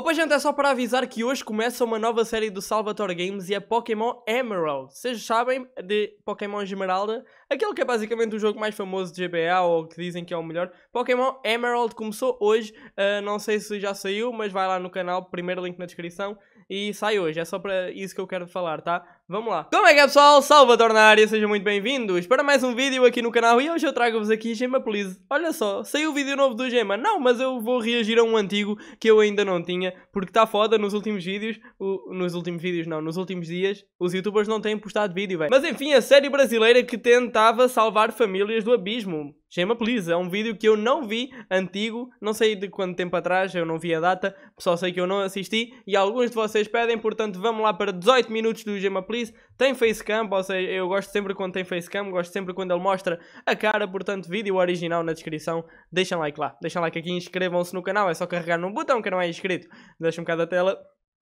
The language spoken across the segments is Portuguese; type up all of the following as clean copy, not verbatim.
Opa, gente, é só para avisar que hoje começa uma nova série do Salvatore Games e é Pokémon Emerald. Vocês sabem de Pokémon Esmeralda? Aquele que é basicamente o jogo mais famoso de GBA, ou que dizem que é o melhor. Pokémon Emerald começou hoje, não sei se já saiu, mas vai lá no canal, primeiro link na descrição. E sai hoje, é só para isso que eu quero falar, tá? Vamos lá. Como é que é, pessoal? Salvatore na área, sejam muito bem-vindos para mais um vídeo aqui no canal. E hoje eu trago-vos aqui Gema Please. Olha só, saiu o vídeo novo do Gema. Não, mas eu vou reagir a um antigo que eu ainda não tinha, porque está foda nos últimos vídeos. Nos últimos dias, os youtubers não têm postado vídeo, velho. Mas enfim, a série brasileira que tentava salvar famílias do abismo. Gema Please, é um vídeo que eu não vi, antigo, não sei de quanto tempo atrás, eu não vi a data, só sei que eu não assisti e alguns de vocês pedem, portanto vamos lá para 18 minutos do Gema Please. Tem facecam, ou seja, eu gosto sempre quando tem facecam, gosto sempre quando ele mostra a cara, portanto vídeo original na descrição, deixem like lá, deixem like aqui, inscrevam-se no canal, é só carregar num botão que não é inscrito, deixem um bocado a tela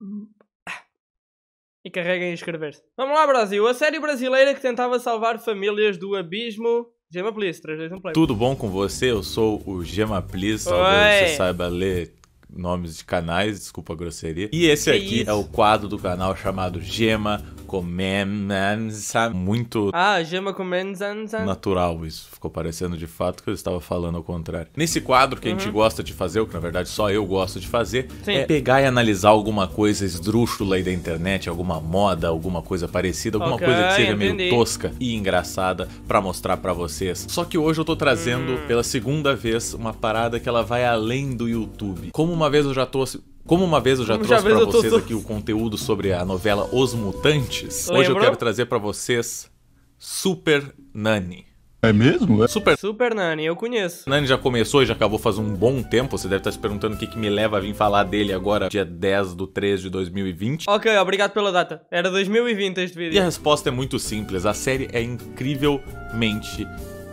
e carreguem em inscrever-se. Vamos lá, Brasil, a série brasileira que tentava salvar famílias do abismo. Gema Please, 3, 2, 1, play. Tudo bom com você? Eu sou o Gema Please, talvez você saiba ler nomes de canais, desculpa a grosseria. E esse aqui é o quadro do canal chamado Gema Comenza. Muito Gema Comenza. natural isso, ficou parecendo de fato que eu estava falando ao contrário. Nesse quadro que a gente gosta de fazer, o que na verdade só eu gosto de fazer, é pegar e analisar alguma coisa esdrúxula aí da internet, alguma moda, alguma coisa parecida, alguma coisa que seja meio tosca e engraçada pra mostrar pra vocês. Só que hoje eu tô trazendo pela segunda vez uma parada que ela vai além do YouTube. Como uma vez eu já trouxe pra vocês aqui o conteúdo sobre a novela Os Mutantes, hoje eu quero trazer pra vocês Super Nani. É mesmo? Super Nani, eu conheço. Nani já começou e já acabou faz um bom tempo. Você deve estar se perguntando o que me leva a vir falar dele agora, dia 10/3 de 2020. Ok, obrigado pela data. Era 2020 este vídeo. E a resposta é muito simples. A série é incrivelmente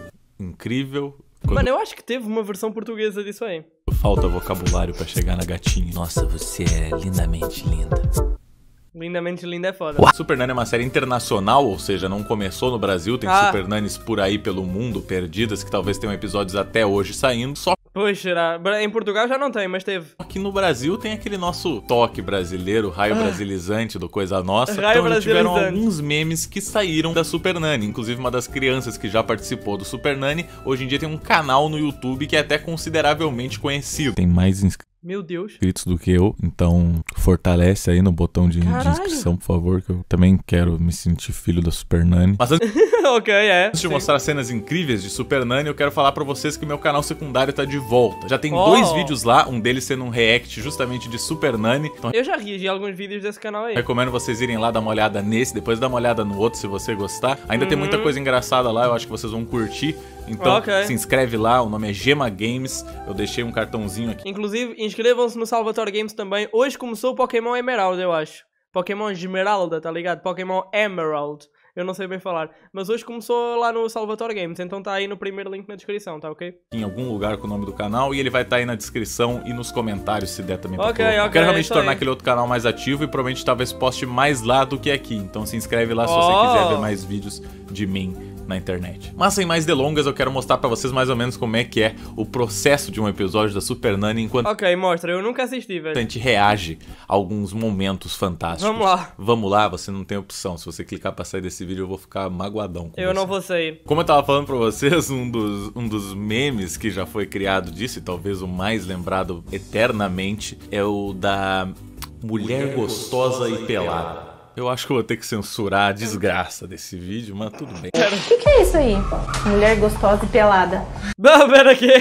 incrível. Mano, eu acho que teve uma versão portuguesa disso aí. Falta vocabulário pra chegar na gatinha. Nossa, você é lindamente linda. Lindamente linda é foda. Super Nani é uma série internacional, ou seja, não começou no Brasil. Tem Super Nanis por aí pelo mundo, perdidas, que talvez tenham episódios até hoje saindo. Só pois será. Em Portugal já não tem, mas teve. Aqui no Brasil tem aquele nosso toque brasileiro, raio brasilizante do Coisa Nossa. Então tiveram alguns memes que saíram da Super Nani. Inclusive uma das crianças que já participou do Super Nani, hoje em dia tem um canal no YouTube que é até consideravelmente conhecido. Tem mais meu Deus, inscritos do que eu, então fortalece aí no botão de inscrição, por favor, que eu também quero me sentir filho da Super Nani. Mas antes de mostrar cenas incríveis de Super Nani, eu quero falar pra vocês que meu canal secundário tá de volta. Já tem 2 vídeos lá, um deles sendo um react justamente de Super Nani. Então, eu já reagi a alguns vídeos desse canal aí. Recomendo vocês irem lá dar uma olhada nesse, depois dar uma olhada no outro se você gostar. Ainda tem muita coisa engraçada lá, eu acho que vocês vão curtir. Então se inscreve lá, o nome é Gema Games, eu deixei um cartãozinho aqui. Inclusive, inscrevam-se no Salvatore Games também. Hoje começou o Pokémon Emerald, eu acho. Pokémon Esmeralda, tá ligado? Pokémon Emerald. Eu não sei bem falar. Mas hoje começou lá no Salvatore Games, então tá aí no primeiro link na descrição, tá ok? Em algum lugar com o nome do canal e ele vai estar aí na descrição e nos comentários se der também pra colocar. Eu quero realmente tornar aquele outro canal mais ativo e provavelmente talvez poste mais lá do que aqui. Então se inscreve lá se você quiser ver mais vídeos de mim na internet. Mas sem mais delongas, eu quero mostrar pra vocês mais ou menos como é que é o processo de um episódio da Super Nani enquanto mostra, eu nunca assisti, velho. A gente reage a alguns momentos fantásticos. Vamos lá. Vamos lá, você não tem opção. Se você clicar pra sair desse vídeo, eu vou ficar magoadão com eu não vou sair. Como eu tava falando pra vocês, um dos memes que já foi criado disso, e talvez o mais lembrado eternamente, é o da mulher gostosa e pelada. Eu acho que eu vou ter que censurar a desgraça desse vídeo, mas tudo bem. O que é isso aí? Mulher gostosa e pelada. Pera aqui.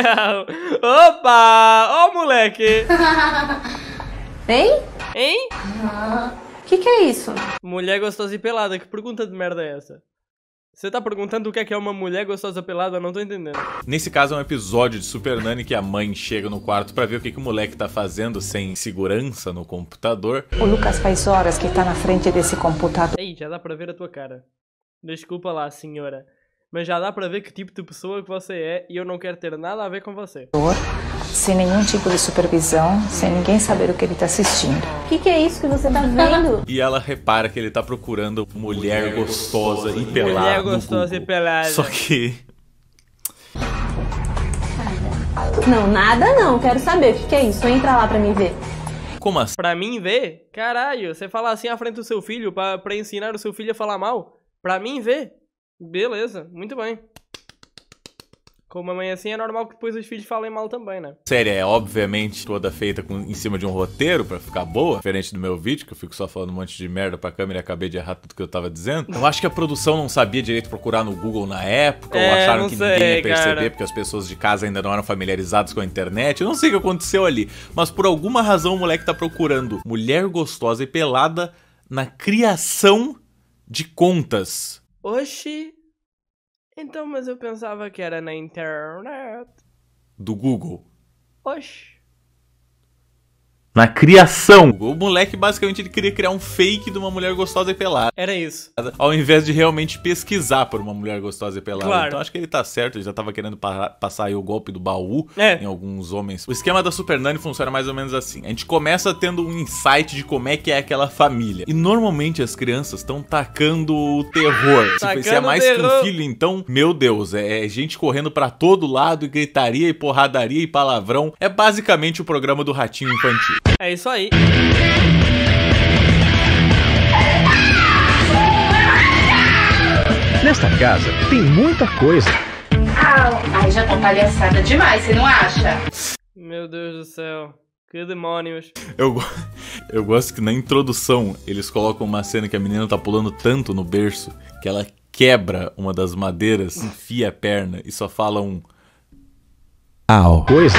Opa! Ó, moleque! Hein? Hein? O que é isso? Mulher gostosa e pelada, que pergunta de merda é essa? Você tá perguntando o que é uma mulher gostosa pelada? Eu não tô entendendo. Nesse caso é um episódio de Super Nani que a mãe chega no quarto pra ver o que o moleque tá fazendo sem segurança no computador. O Lucas faz horas que tá na frente desse computador. Ei, já dá pra ver a tua cara. Desculpa lá, senhora. Mas já dá pra ver que tipo de pessoa que você é e eu não quero ter nada a ver com você. Sem nenhum tipo de supervisão, sem ninguém saber o que ele tá assistindo. O que é isso que você tá vendo? E ela repara que ele tá procurando mulher gostosa e pelada. Mulher gostosa e pelada. Só que... Não, nada não. Quero saber o que é isso. Entra lá pra mim ver. Como assim? Pra mim ver? Caralho, você fala assim à frente do seu filho pra ensinar o seu filho a falar mal? Pra mim ver? Beleza, muito bem. Com uma mãe assim é normal que depois os filhos falem mal também, né? A série é obviamente toda feita em cima de um roteiro pra ficar boa, diferente do meu vídeo, que eu fico só falando um monte de merda pra câmera e acabei de errar tudo que eu tava dizendo. Eu acho que a produção não sabia direito procurar no Google na época, ou acharam que ninguém ia perceber, cara, porque as pessoas de casa ainda não eram familiarizadas com a internet. Eu não sei o que aconteceu ali, mas por alguma razão o moleque tá procurando mulher gostosa e pelada na criação de contas. Oxi. Então, mas eu pensava que era na internet. Do Google. Oxi. Na criação. O moleque, basicamente, ele queria criar um fake de uma mulher gostosa e pelada. Era isso. Ao invés de realmente pesquisar por uma mulher gostosa e pelada. Claro. Então acho que ele tá certo, ele já tava querendo passar aí o golpe do baú em alguns homens. O esquema da Super Nanny funciona mais ou menos assim. A gente começa tendo um insight de como é que é aquela família. E normalmente as crianças estão tacando o terror. Se é mais que um filho, então, meu Deus, é gente correndo pra todo lado, e gritaria, e porradaria, e palavrão. É basicamente o programa do Ratinho Infantil. É isso aí. Nesta casa tem muita coisa. Ai, já tá palhaçada demais, você não acha? Meu Deus do céu. Que demônios. Eu gosto que na introdução eles colocam uma cena que a menina tá pulando tanto no berço que ela quebra uma das madeiras, enfia a perna e só fala um... Au. Coisa.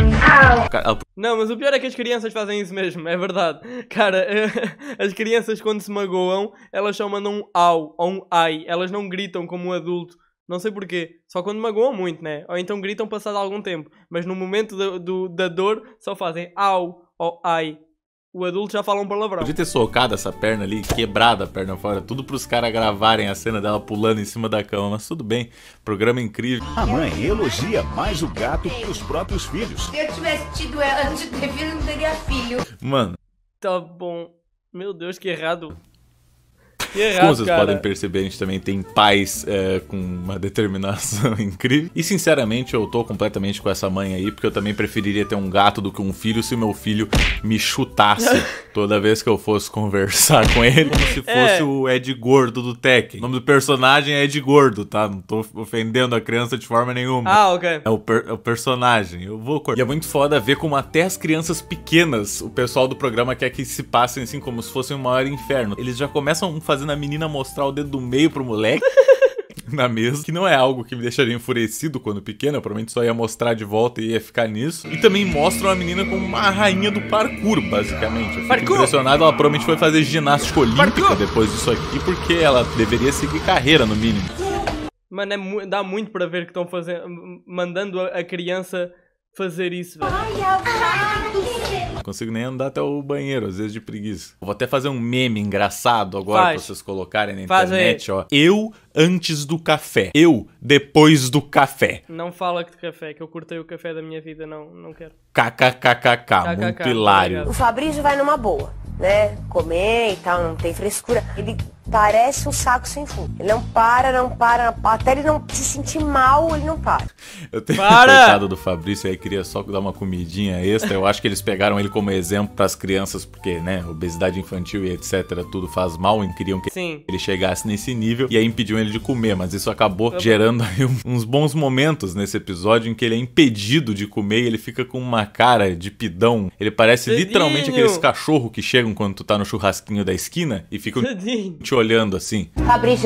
Não, mas o pior é que as crianças fazem isso mesmo, é verdade. Cara, as crianças quando se magoam, elas só mandam um au ou um ai. Elas não gritam como um adulto. Não sei porquê. Só quando magoam muito, né? Ou então gritam passado algum tempo. Mas no momento da dor, só fazem au ou ai. O adulto já fala um palavrão. Podia ter socado essa perna ali, quebrado a perna fora, tudo pros caras gravarem a cena dela pulando em cima da cama, mas tudo bem, programa incrível. A mãe elogia mais o gato que os próprios filhos. Se eu tivesse tido ela antes de ter filho, não teria filho. Mano, tá bom. Meu Deus, que errado. Como vocês podem perceber, a gente também tem pais com uma determinação incrível. E sinceramente, eu tô completamente com essa mãe aí, porque eu também preferiria ter um gato do que um filho se o meu filho me chutasse toda vez que eu fosse conversar com ele, como se fosse o Ed Gordo do Tekken. O nome do personagem é Ed Gordo, tá? Não tô ofendendo a criança de forma nenhuma. Ah, ok. É o personagem. Eu vou cortar. E é muito foda ver como até as crianças pequenas, o pessoal do programa quer que se passem assim como se fosse um maior inferno. Eles já começam fazendo a menina mostrar o dedo do meio pro moleque na mesa, que não é algo que me deixaria enfurecido quando pequena, provavelmente só ia mostrar de volta e ia ficar nisso. E também mostram a menina como uma rainha do parkour, basicamente. Eu fico impressionado, ela provavelmente foi fazer ginástica olímpica depois disso aqui, porque ela deveria seguir carreira, no mínimo. Mano, dá muito pra ver que estão mandando a criança fazer isso, velho. Não consigo nem andar até o banheiro, às vezes de preguiça. Vou até fazer um meme engraçado agora pra vocês colocarem na internet, ó. Eu antes do café. Eu depois do café. Não fala de café, que eu cortei o café da minha vida, não quero. KKKKK, muito hilário. O Fabrício vai numa boa, né? Comer e tal, não tem frescura. Ele parece um saco sem fundo. Ele não para. Até ele não se sentir mal, ele não para. Eu tenho coitado do Fabrício aí, queria só dar uma comidinha extra. Eu acho que eles pegaram ele como exemplo pras crianças, porque, né, obesidade infantil e etc, tudo faz mal, e queriam que ele chegasse nesse nível, e aí impediam ele de comer, mas isso acabou gerando aí uns bons momentos nesse episódio em que ele é impedido de comer e ele fica com uma cara de pidão. Ele parece literalmente aqueles cachorros que chegam quando tu tá no churrasquinho da esquina e ficam te olhando assim. Fabrício,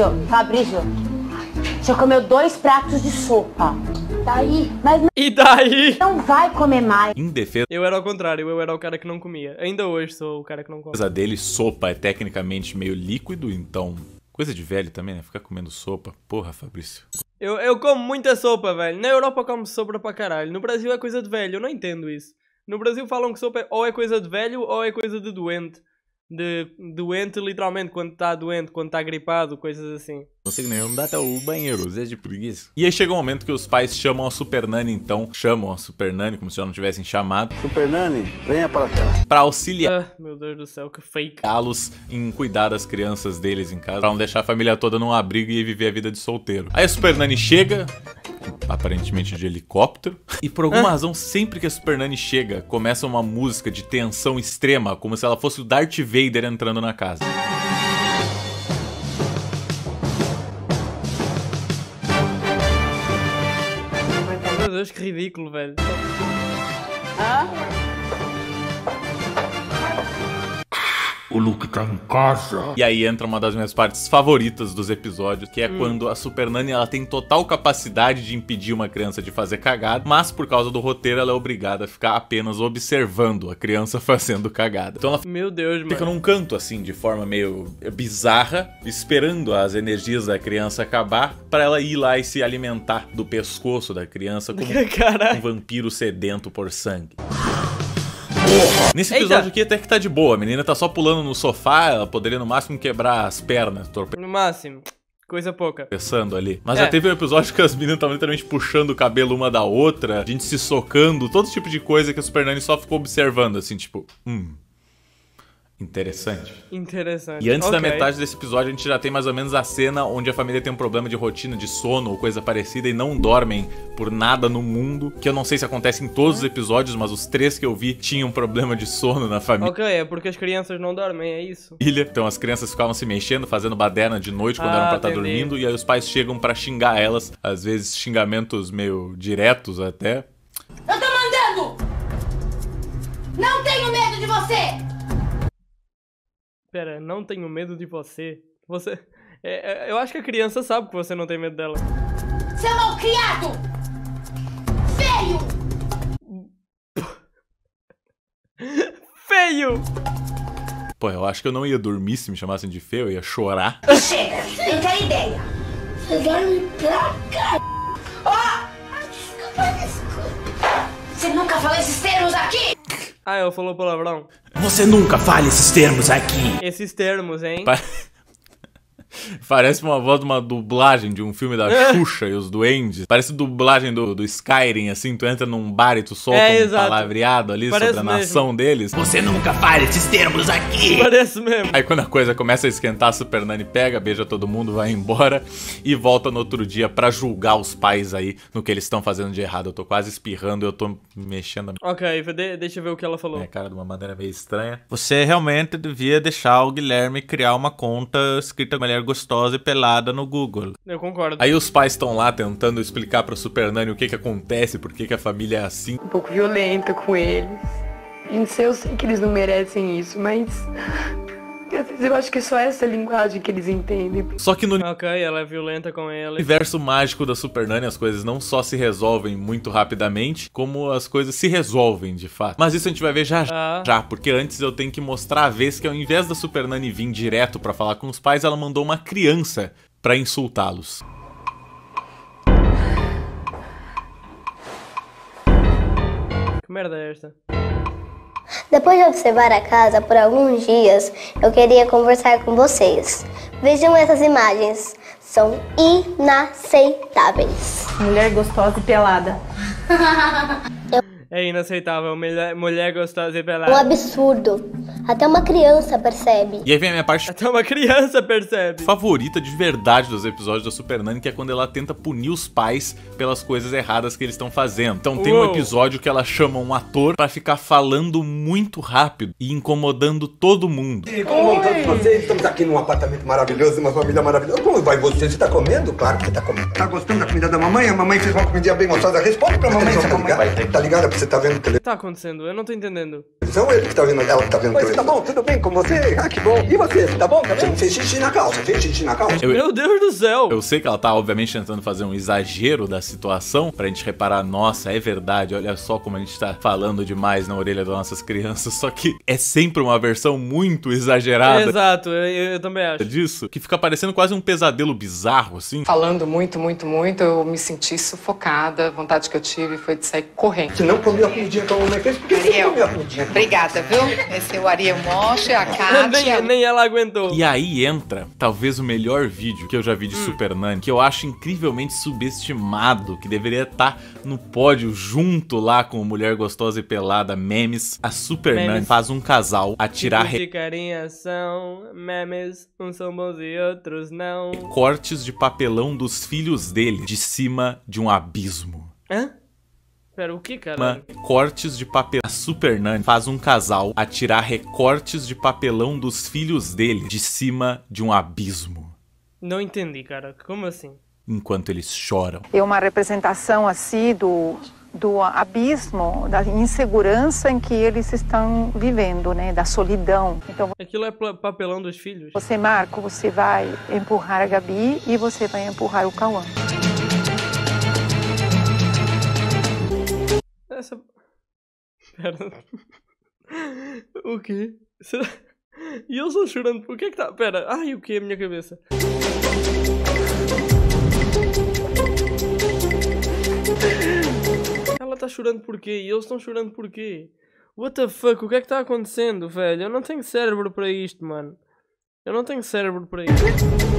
você comeu 2 pratos de sopa. Daí, mas e daí? Não vai comer mais. Em defesa... Eu era ao contrário, eu era o cara que não comia. Ainda hoje sou o cara que não come. Apesar dele, sopa é tecnicamente meio líquido, então... Coisa de velho também, né? Ficar comendo sopa. Porra, Fabrício. Eu como muita sopa, velho. Na Europa como sopa pra caralho. No Brasil é coisa de velho, eu não entendo isso. No Brasil falam que sopa ou é coisa de velho ou é coisa de doente. De doente, literalmente, quando está doente, quando está gripado, coisas assim. Não consigo nem andar até o banheiro, às vezes de preguiça. E aí chega um momento que os pais chamam a Super Nanny, então, chamam a Super Nanny, como se já não tivessem chamado. Super Nanny, venha para cá. Pra auxiliar. Meu Deus do céu, que fake. Los em cuidar das crianças deles em casa, pra não deixar a família toda num abrigo e viver a vida de solteiro. Aí a Super Nanny chega, aparentemente de helicóptero, e por alguma razão, sempre que a Super Nanny chega, começa uma música de tensão extrema, como se ela fosse o Darth Vader entrando na casa. Meu Deus, que ridículo, velho. O Luke tá em casa. E aí entra uma das minhas partes favoritas dos episódios, que é quando a Super Nanny ela tem total capacidade de impedir uma criança de fazer cagada, mas por causa do roteiro ela é obrigada a ficar apenas observando a criança fazendo cagada. Então ela Meu Deus, mano. fica num canto assim, de forma meio bizarra, esperando as energias da criança acabar, pra ela ir lá e se alimentar do pescoço da criança como um vampiro sedento por sangue. Nesse episódio aqui até que tá de boa, a menina tá só pulando no sofá, ela poderia no máximo quebrar as pernas, No máximo, coisa pouca. tropeçando ali. Mas já teve um episódio que as meninas estavam literalmente puxando o cabelo uma da outra, a gente se socando, todo tipo de coisa que a Super Nanny só ficou observando, assim, tipo, interessante. Interessante. E antes da metade desse episódio, a gente já tem mais ou menos a cena onde a família tem um problema de rotina de sono ou coisa parecida e não dormem por nada no mundo, que eu não sei se acontece em todos os episódios, mas os 3 que eu vi tinham problema de sono na família. Ok, é porque as crianças não dormem, é isso? Então as crianças ficavam se mexendo, fazendo baderna de noite quando eram pra estar dormindo, e aí os pais chegam pra xingar elas, às vezes xingamentos meio diretos até. Eu tô mandando! Não tenho medo de você! Pera, não tenho medo de você. Eu acho que a criança sabe que você não tem medo dela. Seu malcriado! Feio! Feio! Pô, eu acho que eu não ia dormir se me chamassem de feio, eu ia chorar. Chega! Eu quero ideia! Você dorme pra cá! Desculpa. Você nunca falou esses termos aqui? Ah, ela falou palavrão. Você nunca fale esses termos aqui. Esses termos, hein? Parece uma voz de uma dublagem de um filme da Xuxa e os Duendes. Parece dublagem do Skyrim, assim, tu entra num bar e tu solta um palavreado ali sobre a nação deles. Você nunca fale esses termos aqui. Parece mesmo. Aí quando a coisa começa a esquentar, a Super Nanny pega, beija todo mundo, vai embora e volta no outro dia pra julgar os pais aí no que eles estão fazendo de errado. Eu tô quase espirrando, eu tô mexendo a Ok, deixa eu ver o que ela falou. minha cara de uma maneira meio estranha. Você realmente devia deixar o Guilherme criar uma conta escrita mulher gostosa e pelada no Google. Eu concordo. Aí os pais estão lá tentando explicar pra Super Nanny o que acontece, por que a família é assim. Um pouco violenta com eles. Eu sei que eles não merecem isso, mas às vezes eu acho que é só essa linguagem que eles entendem. Só que no Ok, ela é violenta com ele. universo mágico da Super Nanny, as coisas não só se resolvem muito rapidamente, como as coisas se resolvem de fato. Mas isso a gente vai ver já, porque antes eu tenho que mostrar a vez que ao invés da Super Nanny vir direto pra falar com os pais, ela mandou uma criança pra insultá-los. Que merda é esta? Depois de observar a casa por alguns dias, eu queria conversar com vocês. Vejam essas imagens, são inaceitáveis. Mulher gostosa e pelada. É inaceitável, mulher gostosa e Um pelada. absurdo. Até uma criança percebe. E aí vem a minha parte Até uma criança percebe. favorita de verdade dos episódios da Super Nanny, que é quando ela tenta punir os pais pelas coisas erradas que eles estão fazendo. Então tem um episódio que ela chama um ator pra ficar falando muito rápido e incomodando todo mundo. E como vão todos vocês? Estamos aqui num apartamento maravilhoso, uma família maravilhosa. Como vai você? Você tá comendo? Claro que você tá comendo. Tá gostando da comida da mamãe? A mamãe fez uma comidinha bem gostosa. Responde pra mamãe. Tá ligada? Você tá vendo O que tá acontecendo? Eu não tô entendendo. televisão? Ele que tá vendo, ela que tá vendo televisão. Tá bom, tudo bem com você? Ah, que bom. E você? Tá bom? Você não fez xixi na calça? Fez xixi na calça? Meu Deus do céu! Eu sei que ela tá, obviamente, tentando fazer um exagero da situação pra gente reparar, nossa, é verdade, olha só como a gente tá falando demais na orelha das nossas crianças, só que é sempre uma versão muito exagerada. Exato, eu também acho. Disso, que fica parecendo quase um pesadelo bizarro, assim. Falando muito, eu me senti sufocada. A vontade que eu tive foi de sair correndo. Se não comeu a comidinha que a mamãe fez, por que você não comeu a comidinha? Obrigada, viu? Esse é o Ariel. aqui o Moche, a Kátia. Nem ela aguentou. E aí entra, talvez, o melhor vídeo que eu já vi de Super Nani, que eu acho incrivelmente subestimado, que deveria estar no pódio junto lá com Mulher Gostosa e Pelada, memes. A Super Nani faz um casal atirar de carinha são memes, uns são bons e outros não. Cortes de papelão dos filhos dele de cima de um abismo. Hã? Pera, o que, cara? Cortes de papelão. A Super Nani faz um casal atirar recortes de papelão dos filhos dele de cima de um abismo. Não entendi, cara. Como assim? Enquanto eles choram. É uma representação assim do abismo, da insegurança em que eles estão vivendo, né? Da solidão. Então, aquilo é papelão dos filhos? Você, Marco, você vai empurrar a Gabi e você vai empurrar o Cauã. Essa... Pera... O quê? Será... E eles estão chorando por que tá... Pera... Ai, o que? A minha cabeça... Ela tá chorando por quê? E eles estão chorando por quê? What the fuck? O que é que tá acontecendo, velho? Eu não tenho cérebro para isto, mano. Eu não tenho cérebro para isto.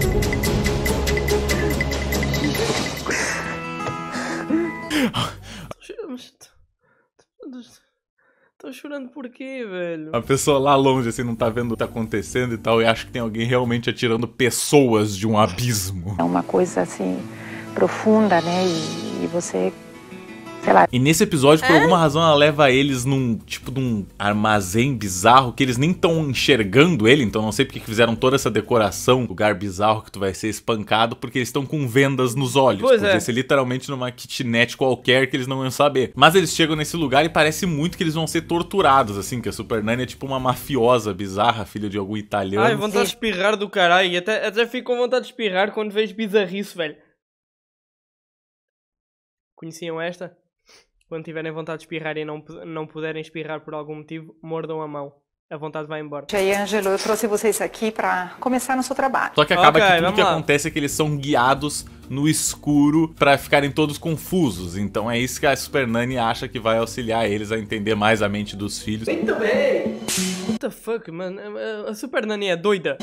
Tô chorando por quê, velho? A pessoa lá longe, assim, não tá vendo o que tá acontecendo e tal, e acha que tem alguém realmente atirando pessoas de um abismo. É uma coisa, assim, profunda, né? E você... Sei lá. E nesse episódio, por alguma razão, ela leva eles num tipo de um armazém bizarro que eles nem estão enxergando ele, então não sei porque que fizeram toda essa decoração, lugar bizarro que tu vai ser espancado, porque eles estão com vendas nos olhos. Podia ser literalmente numa kitnet qualquer que eles não iam saber. Mas eles chegam nesse lugar e parece muito que eles vão ser torturados, assim, que a Super Nani é tipo uma mafiosa bizarra, filha de algum italiano. Ai, vontade de espirrar do caralho, e até fico com vontade de espirrar quando vejo bizarrice, velho. Conheciam esta? Quando tiverem vontade de espirrar e não puderem espirrar por algum motivo, mordam a mão. A vontade vai embora. E aí, Ângelo, eu trouxe vocês aqui pra começar no seu trabalho. Só que acaba que tudo que acontece é que eles são guiados no escuro pra ficarem todos confusos. Então é isso que a Super Nani acha que vai auxiliar eles a entender mais a mente dos filhos. Muito bem! What the fuck, mano? A Super Nani é doida?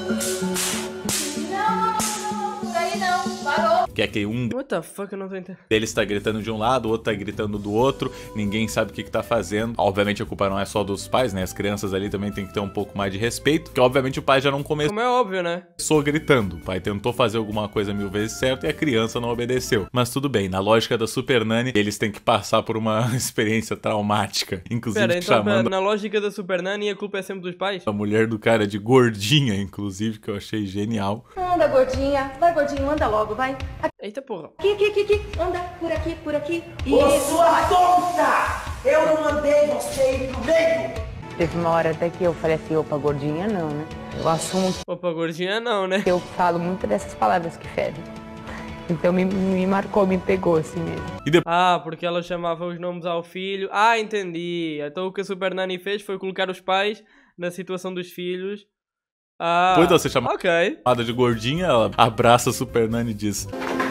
Parou. Que é que um What the fuck, eu não tô entendendo. Deles tá gritando de um lado, o outro tá gritando do outro, ninguém sabe o que tá fazendo. Obviamente a culpa não é só dos pais, né? As crianças ali também tem que ter um pouco mais de respeito, porque obviamente o pai já não começou. Como é óbvio, né? Começou gritando. O pai tentou fazer alguma coisa 1000 vezes certo e a criança não obedeceu. Mas tudo bem, na lógica da Super Nani, eles têm que passar por uma experiência traumática. Inclusive pera, então, chamando... na lógica da Super Nani, a culpa é sempre dos pais? A mulher do cara de gordinha, inclusive, que eu achei genial. Anda, gordinha. Vai, gordinho, anda logo, vai. Eita porra. Aqui. Anda, por aqui, por aqui. Ô, sua tonta! Eu não mandei você ir pro meio! Teve uma hora até que eu falei assim, opa, gordinha não, né? Eu assumo... Opa, gordinha não, né? Eu falo muito dessas palavras que ferem. Então me marcou, me pegou assim mesmo. Ah, porque ela chamava os nomes ao filho. Ah, entendi. Então o que a Super Nani fez foi colocar os pais na situação dos filhos. Ah, depois de você chamar chamada de gordinha, ela abraça a Super Nani e diz...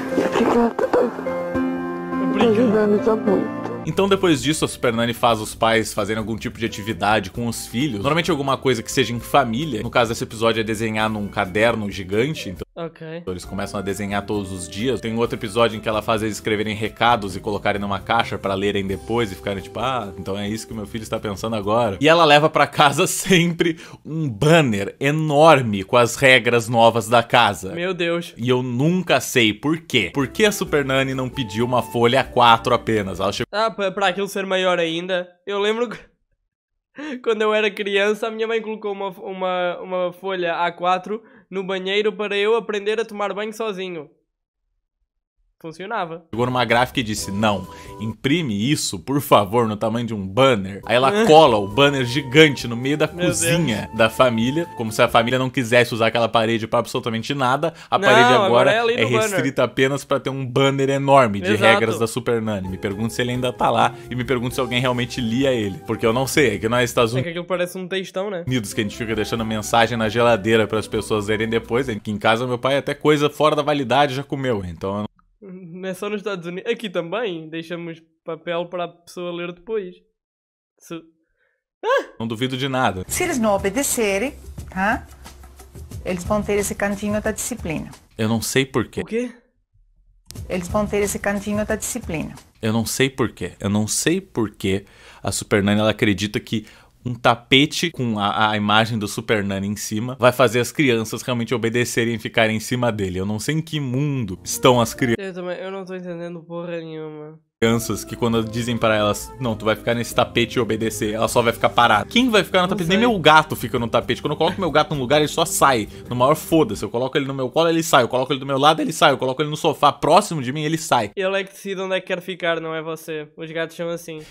Então depois disso a Super Nani faz os pais fazerem algum tipo de atividade com os filhos. Normalmente alguma coisa que seja em família. No caso desse episódio é desenhar num caderno gigante. Então eles começam a desenhar todos os dias. Tem outro episódio em que ela faz eles escreverem recados e colocarem numa caixa pra lerem depois e ficarem tipo, ah, então é isso que o meu filho está pensando agora. E ela leva pra casa sempre um banner enorme com as regras novas da casa. Meu Deus. E eu nunca sei por quê. Por que a Super Nani não pediu uma folha A4 apenas? Ela chegou... Pra aquilo ser maior ainda. Eu lembro que quando eu era criança, a minha mãe colocou uma folha A4 no banheiro para eu aprender a tomar banho sozinho. Funcionava. Chegou numa gráfica e disse, não, imprime isso, por favor, no tamanho de um banner. Aí ela cola o banner gigante no meio da cozinha da família, como se a família não quisesse usar aquela parede pra absolutamente nada. A parede agora é restrita apenas pra ter um banner enorme de regras da Super Nani. Me pergunto se ele ainda tá lá e me pergunto se alguém realmente lia ele. Porque eu não sei, é que nós Estados Unidos... É que aquilo parece um textão, né? Unidos que a gente fica deixando mensagem na geladeira para as pessoas verem depois. Aqui em casa meu pai até coisa fora da validade já comeu, então... Não é só nos Estados Unidos. Aqui também deixamos papel para a pessoa ler depois. Não duvido de nada. Se eles não obedecerem, tá? Eles vão ter esse cantinho da disciplina. Eu não sei porquê. O quê? Eles vão ter esse cantinho da disciplina. Eu não sei porquê. Eu não sei porquê a Super Nanny, ela acredita que um tapete com a imagem do Super Nanny em cima vai fazer as crianças realmente obedecerem e ficarem em cima dele. Eu não sei em que mundo estão as Eu não tô entendendo porra nenhuma. crianças que quando dizem pra elas, não, tu vai ficar nesse tapete e obedecer, ela só vai ficar parada. Quem vai ficar no tapete? Nem meu gato fica no tapete. Quando eu coloco meu gato num lugar, ele só sai. No maior foda-se. Eu coloco ele no meu colo, ele sai. Eu coloco ele do meu lado, ele sai. Eu coloco ele no sofá próximo de mim, ele sai. Ele é que decide onde é que quer ficar, não é você. Os gatos são assim.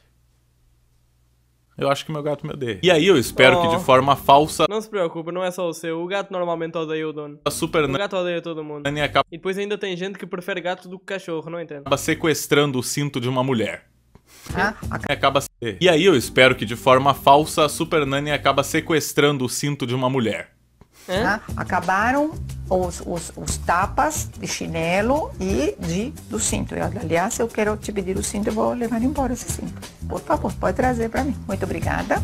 Eu acho que meu gato me odeia. E aí eu espero que de forma falsa... Não se preocupe, não é só o seu. O gato normalmente odeia o dono. O gato odeia todo mundo. E depois ainda tem gente que prefere gato do que cachorro, não entendo. Acaba sequestrando o cinto de uma mulher. E aí eu espero que de forma falsa a Super Nanny acaba sequestrando o cinto de uma mulher. Acabaram os tapas de chinelo e do cinto. Aliás, eu quero te pedir o cinto, eu vou levar embora esse cinto. Por favor, pode trazer pra mim. Muito obrigada.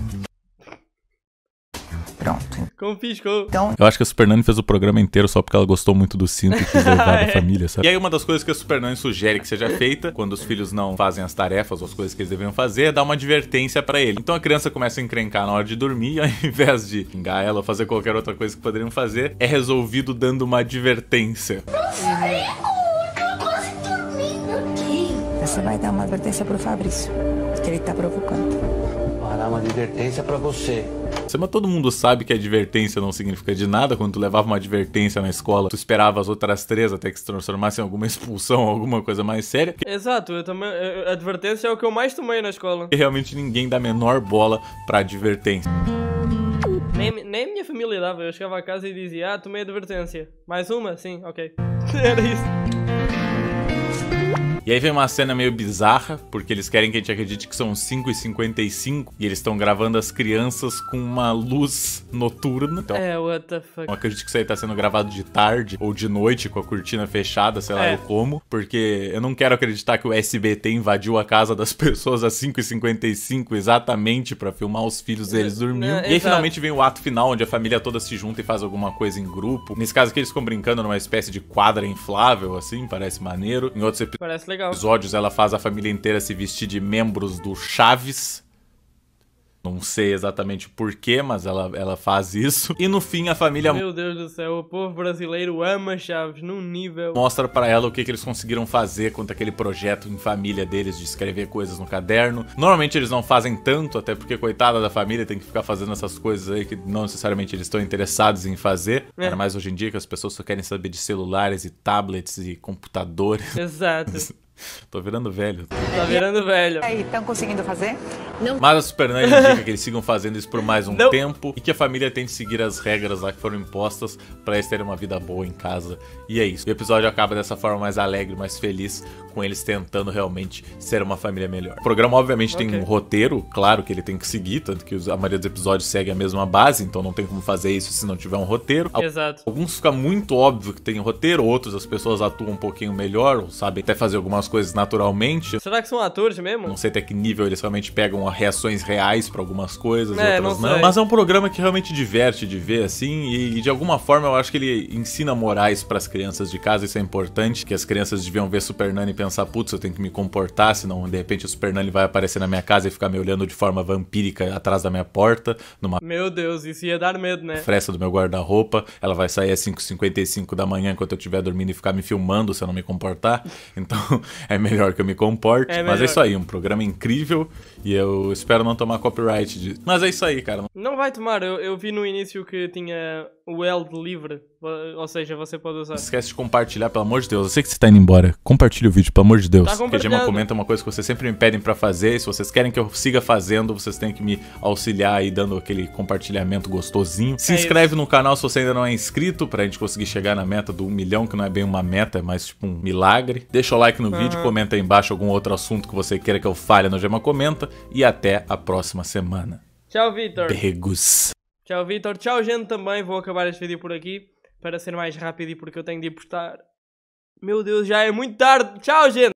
Pronto. Confiscou. Então, eu acho que a Super Nanny fez o programa inteiro só porque ela gostou muito do cinto e quis levar da família, sabe? E aí uma das coisas que a Super Nanny sugere que seja feita quando os filhos não fazem as tarefas ou as coisas que eles deveriam fazer é dar uma advertência pra ele. Então a criança começa a encrencar na hora de dormir e ao invés de xingar ela ou fazer qualquer outra coisa que poderiam fazer, é resolvido dando uma advertência. Você vai dar uma advertência pro Fabrício, que ele tá provocando. Vou dar uma advertência pra você. Mas todo mundo sabe que a advertência não significa de nada. Quando tu levava uma advertência na escola, tu esperava as outras 3 até que se transformasse em alguma expulsão, alguma coisa mais séria. Exato, eu também. Advertência é o que eu mais tomei na escola. E realmente ninguém dá a menor bola pra advertência. Nem a minha família dava. Eu chegava a casa e dizia, tomei advertência. Mais uma? Sim, ok. Era isso. E aí vem uma cena meio bizarra, porque eles querem que a gente acredite que são 5h55 e eles estão gravando as crianças com uma luz noturna. Então, what the fuck. Eu acredito que isso aí tá sendo gravado de tarde ou de noite com a cortina fechada, sei lá eu como. Porque eu não quero acreditar que o SBT invadiu a casa das pessoas às 5h55 exatamente pra filmar os filhos deles dormindo. E aí finalmente vem o ato final, onde a família toda se junta e faz alguma coisa em grupo. Nesse caso aqui eles ficam brincando numa espécie de quadra inflável, assim, parece maneiro. Em outros episódios ela faz a família inteira se vestir de membros do Chaves. Não sei exatamente porquê, mas ela faz isso. E no fim a família... Meu Deus do céu, o povo brasileiro ama Chaves num nível... Mostra pra ela o que eles conseguiram fazer quanto aquele projeto em família deles de escrever coisas no caderno. Normalmente eles não fazem tanto, até porque coitada da família tem que ficar fazendo essas coisas aí que não necessariamente eles estão interessados em fazer. Ainda mais hoje em dia que as pessoas só querem saber de celulares e tablets e computadores. Exato. Tô virando velho. Tá virando velho. E aí, estão conseguindo fazer? Não. Mas a Super Nanny indica que eles sigam fazendo isso por mais um tempo e que a família tente seguir as regras lá que foram impostas pra eles terem uma vida boa em casa. E é isso. O episódio acaba dessa forma mais alegre, mais feliz, com eles tentando realmente ser uma família melhor. O programa obviamente tem um roteiro, claro que ele tem que seguir, tanto que a maioria dos episódios segue a mesma base, então não tem como fazer isso se não tiver um roteiro. Exato. Alguns fica muito óbvio que tem roteiro, outros as pessoas atuam um pouquinho melhor, ou sabem até fazer algumas coisas naturalmente. Será que são atores mesmo? Não sei até que nível eles realmente pegam reações reais pra algumas coisas e outras não. Mas é um programa que realmente diverte de ver, assim, e de alguma forma eu acho que ele ensina morais pras crianças de casa, isso é importante, que as crianças deviam ver Super Nanny e pensar, putz, eu tenho que me comportar, senão de repente a Super Nanny vai aparecer na minha casa e ficar me olhando de forma vampírica atrás da minha porta, numa... Meu Deus, isso ia dar medo, né? Fresta do meu guarda-roupa, ela vai sair às 5h55 da manhã enquanto eu estiver dormindo e ficar me filmando se eu não me comportar, então é melhor que eu me comporte, mas é isso aí, um programa incrível e eu espero não tomar copyright disso. Mas é isso aí, cara. Não vai tomar, eu vi no início que tinha o L de livre, ou seja, você pode usar. Não esquece de compartilhar, pelo amor de Deus. Eu sei que você tá indo embora. Compartilha o vídeo, pelo amor de Deus. Tá porque a Gemma comenta uma coisa que vocês sempre me pedem pra fazer. E se vocês querem que eu siga fazendo, vocês têm que me auxiliar aí, dando aquele compartilhamento gostosinho. Se inscreve no canal se você ainda não é inscrito, pra gente conseguir chegar na meta do 1 milhão, que não é bem uma meta, é mais tipo um milagre. Deixa o like no vídeo, comenta aí embaixo algum outro assunto que você queira que eu fale no Gemma Comenta. E até a próxima semana. Tchau, Vitor. Beijos. Tchau, Vitor. Tchau, gente, também. Vou acabar este vídeo por aqui para ser mais rápido e porque eu tenho de ir postar. Meu Deus, já é muito tarde. Tchau, gente.